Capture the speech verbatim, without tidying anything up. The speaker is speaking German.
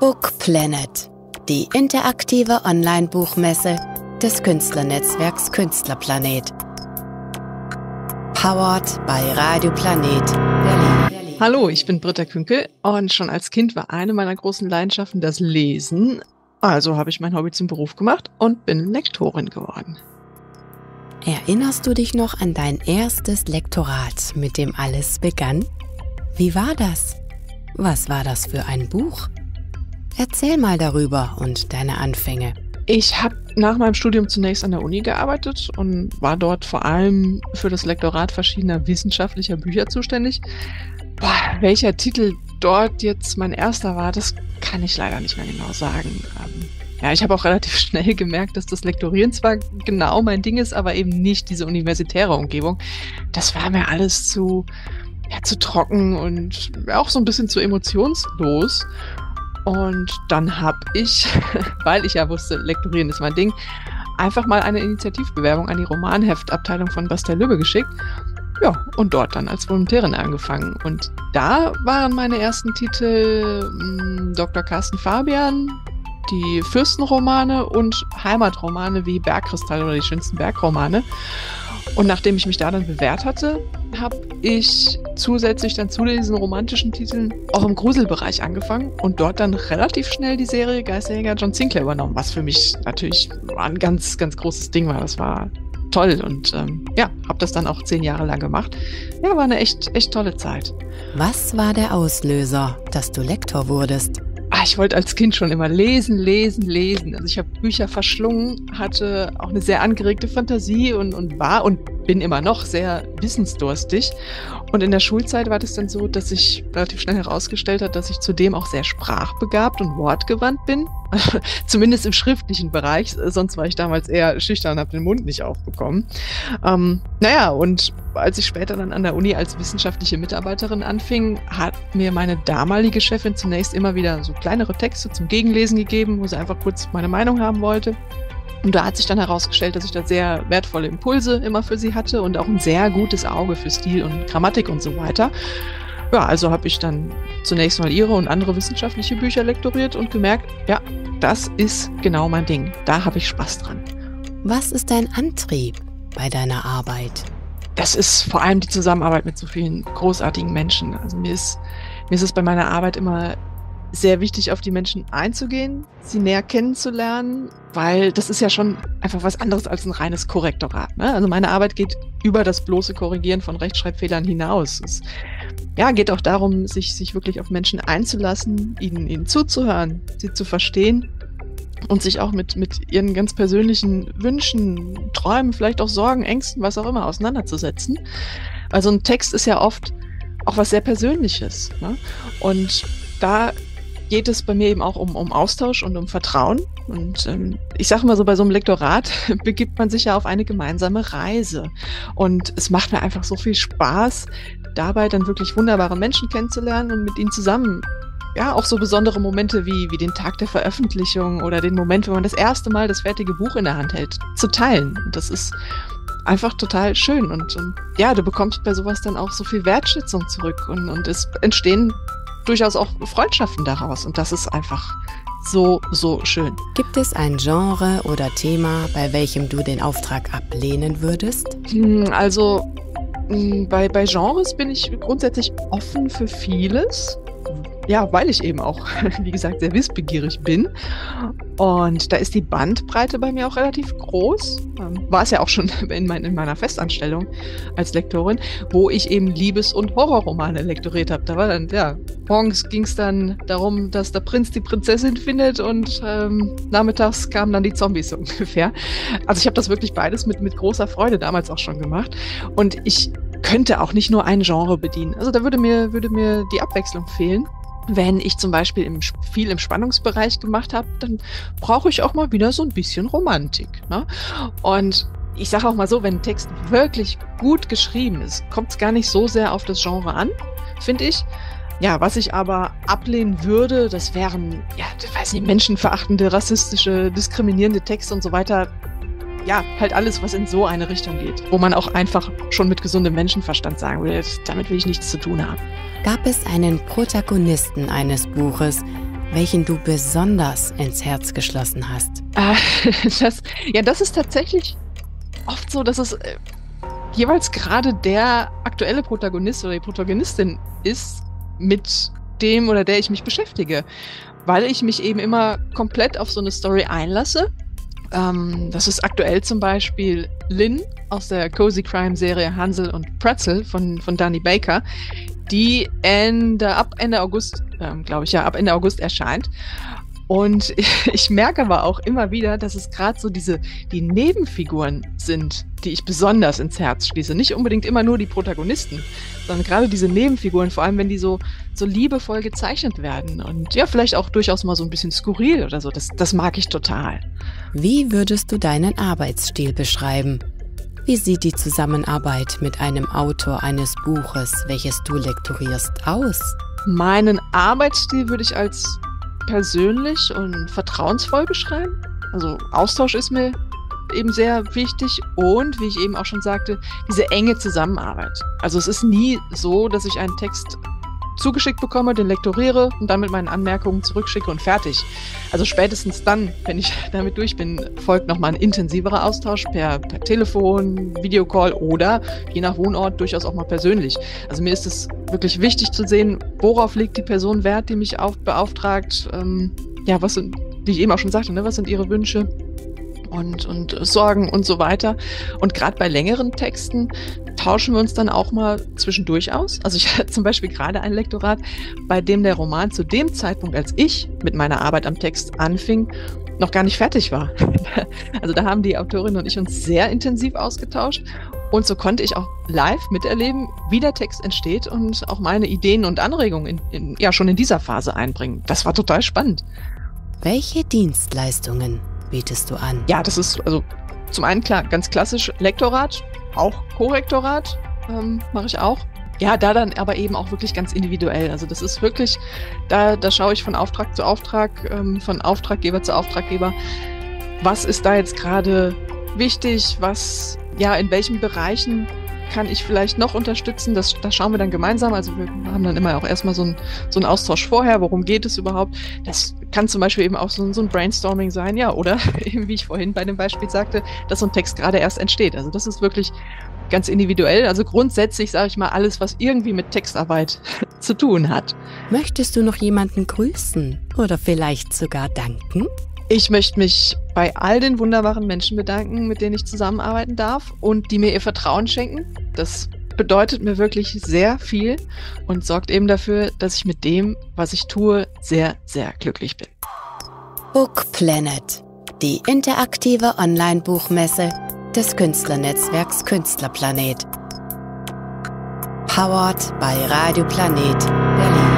Book Planet, die interaktive Online-Buchmesse des Künstlernetzwerks Künstlerplanet. Powered by Radio Planet Berlin. Hallo, ich bin Britta Künkel und schon als Kind war eine meiner großen Leidenschaften das Lesen. Also habe ich mein Hobby zum Beruf gemacht und bin Lektorin geworden. Erinnerst du dich noch an dein erstes Lektorat, mit dem alles begann? Wie war das? Was war das für ein Buch? Erzähl mal darüber und deine Anfänge. Ich habe nach meinem Studium zunächst an der Uni gearbeitet und war dort vor allem für das Lektorat verschiedener wissenschaftlicher Bücher zuständig. Boah, welcher Titel dort jetzt mein erster war, das kann ich leider nicht mehr genau sagen. Ähm, ja, ich habe auch relativ schnell gemerkt, dass das Lektorieren zwar genau mein Ding ist, aber eben nicht diese universitäre Umgebung. Das war mir alles zu, ja, zu trocken und auch so ein bisschen zu emotionslos. Und dann habe ich, weil ich ja wusste, Lektorieren ist mein Ding, einfach mal eine Initiativbewerbung an die Romanheftabteilung von Bastel-Lübbe geschickt. Ja, und dort dann als Volontärin angefangen. Und da waren meine ersten Titel mh, Doktor Carsten Fabian, die Fürstenromane und Heimatromane wie Bergkristall oder die schönsten Bergromane. Und nachdem ich mich da dann bewährt hatte, habe ich zusätzlich dann zu diesen romantischen Titeln auch im Gruselbereich angefangen und dort dann relativ schnell die Serie Geisterjäger John Sinclair übernommen, was für mich natürlich ein ganz, ganz großes Ding war. Das war toll und ähm, ja, habe das dann auch zehn Jahre lang gemacht. Ja, war eine echt, echt tolle Zeit. Was war der Auslöser, dass du Lektor wurdest? Ah, ich wollte als Kind schon immer lesen, lesen, lesen. Also ich habe Bücher verschlungen, hatte auch eine sehr angeregte Fantasie und, und war und bin immer noch sehr wissensdurstig. Und in der Schulzeit war das dann so, dass sich relativ schnell herausgestellt hat, dass ich zudem auch sehr sprachbegabt und wortgewandt bin. Zumindest im schriftlichen Bereich. Sonst war ich damals eher schüchtern und habe den Mund nicht aufbekommen. Ähm, naja, und als ich später dann an der Uni als wissenschaftliche Mitarbeiterin anfing, hat mir meine damalige Chefin zunächst immer wieder so kleinere Texte zum Gegenlesen gegeben, wo sie einfach kurz meine Meinung haben wollte. Und da hat sich dann herausgestellt, dass ich da sehr wertvolle Impulse immer für sie hatte und auch ein sehr gutes Auge für Stil und Grammatik und so weiter. Ja, also habe ich dann zunächst mal ihre und andere wissenschaftliche Bücher lektoriert und gemerkt, ja, das ist genau mein Ding. Da habe ich Spaß dran. Was ist dein Antrieb bei deiner Arbeit? Das ist vor allem die Zusammenarbeit mit so vielen großartigen Menschen. Also mir ist, mir ist es bei meiner Arbeit immer sehr wichtig, auf die Menschen einzugehen, sie näher kennenzulernen, weil das ist ja schon einfach was anderes als ein reines Korrektorat, ne? Also meine Arbeit geht über das bloße Korrigieren von Rechtschreibfehlern hinaus. Es ja, geht auch darum, sich, sich wirklich auf Menschen einzulassen, ihnen, ihnen zuzuhören, sie zu verstehen und sich auch mit, mit ihren ganz persönlichen Wünschen, Träumen, vielleicht auch Sorgen, Ängsten, was auch immer, auseinanderzusetzen. Also ein Text ist ja oft auch was sehr Persönliches, ne? Und da geht es bei mir eben auch um, um Austausch und um Vertrauen. Und ähm, ich sage mal so, bei so einem Lektorat begibt man sich ja auf eine gemeinsame Reise. Und es macht mir einfach so viel Spaß, dabei dann wirklich wunderbare Menschen kennenzulernen und mit ihnen zusammen ja auch so besondere Momente wie, wie den Tag der Veröffentlichung oder den Moment, wenn man das erste Mal das fertige Buch in der Hand hält, zu teilen. Und das ist einfach total schön. Und, und ja, du bekommst bei sowas dann auch so viel Wertschätzung zurück. Und, und es entstehen durchaus auch Freundschaften daraus. Und das ist einfach so, so schön. Gibt es ein Genre oder Thema, bei welchem du den Auftrag ablehnen würdest? Also bei, bei Genres bin ich grundsätzlich offen für vieles. Ja, weil ich eben auch, wie gesagt, sehr wissbegierig bin. Und da ist die Bandbreite bei mir auch relativ groß. War es ja auch schon in, mein, in meiner Festanstellung als Lektorin, wo ich eben Liebes- und Horrorromane lektoriert habe. Da war dann, ja, morgens ging es dann darum, dass der Prinz die Prinzessin findet und ähm, nachmittags kamen dann die Zombies so ungefähr. Also ich habe das wirklich beides mit, mit großer Freude damals auch schon gemacht. Und ich könnte auch nicht nur ein Genre bedienen. Also da würde mir, würde mir die Abwechslung fehlen. Wenn ich zum Beispiel im, viel im Spannungsbereich gemacht habe, dann brauche ich auch mal wieder so ein bisschen Romantik, ne? Und ich sage auch mal so, wenn ein Text wirklich gut geschrieben ist, kommt es gar nicht so sehr auf das Genre an, finde ich. Ja, was ich aber ablehnen würde, das wären, ja, ich weiß nicht, menschenverachtende, rassistische, diskriminierende Texte und so weiter. Ja, halt alles, was in so eine Richtung geht, wo man auch einfach schon mit gesundem Menschenverstand sagen würde, damit will ich nichts zu tun haben. Gab es einen Protagonisten eines Buches, welchen du besonders ins Herz geschlossen hast? Äh, das, ja, das ist tatsächlich oft so, dass es äh, jeweils gerade der aktuelle Protagonist oder die Protagonistin ist, mit dem oder der ich mich beschäftige, weil ich mich eben immer komplett auf so eine Story einlasse. Ähm, das ist aktuell zum Beispiel Lynn aus der Cozy Crime Serie Hansel und Pretzel von, von Danny Baker, die Ende, ab Ende August, ähm, glaube ich, ja, ab Ende August erscheint. Und ich merke aber auch immer wieder, dass es gerade so diese, die Nebenfiguren sind, die ich besonders ins Herz schließe. Nicht unbedingt immer nur die Protagonisten, sondern gerade diese Nebenfiguren, vor allem wenn die so, so liebevoll gezeichnet werden und ja, vielleicht auch durchaus mal so ein bisschen skurril oder so. Das, das mag ich total. Wie würdest du deinen Arbeitsstil beschreiben? Wie sieht die Zusammenarbeit mit einem Autor eines Buches, welches du lektorierst, aus? Meinen Arbeitsstil würde ich als persönlich und vertrauensvoll beschreiben. Also Austausch ist mir eben sehr wichtig und, wie ich eben auch schon sagte, diese enge Zusammenarbeit. Also es ist nie so, dass ich einen Text zugeschickt bekomme, den lektoriere und dann mit meinen Anmerkungen zurückschicke und fertig. Also spätestens dann, wenn ich damit durch bin, folgt nochmal ein intensiverer Austausch per, per Telefon, Videocall oder je nach Wohnort durchaus auch mal persönlich. Also mir ist es wirklich wichtig zu sehen, worauf legt die Person Wert, die mich auf, beauftragt. Ähm, ja, was sind, wie ich eben auch schon sagte, ne, was sind ihre Wünsche und, und Sorgen und so weiter. Und gerade bei längeren Texten tauschen wir uns dann auch mal zwischendurch aus. Also ich hatte zum Beispiel gerade ein Lektorat, bei dem der Roman zu dem Zeitpunkt, als ich mit meiner Arbeit am Text anfing, noch gar nicht fertig war. Also da haben die Autorin und ich uns sehr intensiv ausgetauscht. Und so konnte ich auch live miterleben, wie der Text entsteht und auch meine Ideen und Anregungen in, in, ja, schon in dieser Phase einbringen. Das war total spannend. Welche Dienstleistungen bietest du an? Ja, das ist also zum einen klar, ganz klassisch Lektorat, auch Korrektorat ähm, mache ich auch. Ja, da dann aber eben auch wirklich ganz individuell. Also das ist wirklich, da, da schaue ich von Auftrag zu Auftrag, ähm, von Auftraggeber zu Auftraggeber. Was ist da jetzt gerade wichtig? Was, ja, in welchen Bereichen kann ich vielleicht noch unterstützen? Das, das schauen wir dann gemeinsam. Also wir haben dann immer auch erstmal so einen so einen Austausch vorher. Worum geht es überhaupt? Das kann zum Beispiel eben auch so, so ein Brainstorming sein, ja, oder eben wie ich vorhin bei dem Beispiel sagte, dass so ein Text gerade erst entsteht. Also das ist wirklich ganz individuell. Also grundsätzlich sage ich mal alles, was irgendwie mit Textarbeit zu tun hat. Möchtest du noch jemanden grüßen oder vielleicht sogar danken? Ich möchte mich bei all den wunderbaren Menschen bedanken, mit denen ich zusammenarbeiten darf und die mir ihr Vertrauen schenken. Das bedeutet mir wirklich sehr viel und sorgt eben dafür, dass ich mit dem, was ich tue, sehr, sehr glücklich bin. Book Planet, die interaktive Online-Buchmesse des Künstlernetzwerks Künstlerplanet. Powered by Radio Planet Berlin.